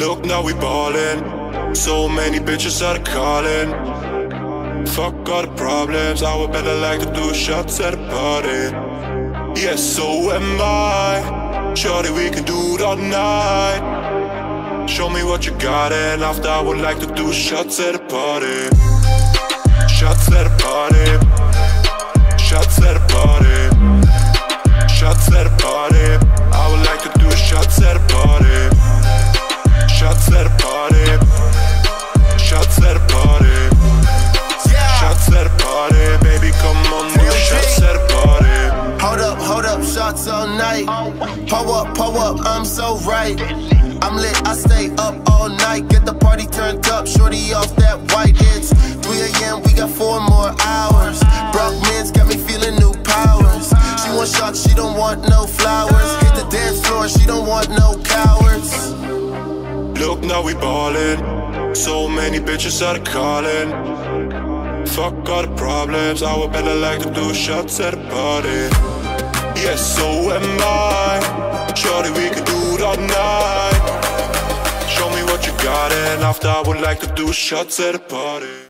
Look, now we ballin'. So many bitches are calling. Fuck all the problems, I would better like to do shots at a party. Yes, so am I. Shorty, we can do it all night. Show me what you got, and after I would like to do shots at a party. Shots at a party. Shots at a party. Shots at a party. I would like to do shots at a party. Shots at a party. Shots at a party. Shots at a party. Baby, come on, do shots at a party. Hold up, shots all night. Pull up, I'm so right. I'm lit, I stay up all night. Get the party turned up, shorty off that white. It's 3 AM, we got 4 more hours. Brock men's got me feeling new powers. She want shots, she don't want no flowers. Hit the dance floor, she don't want no cowards. Look, now we ballin'. So many bitches are calling. Fuck all the problems, I would better like to do shots at a party. Yes, so am I. Shorty, we can do it all night. Show me what you got, and after I would like to do shots at a party.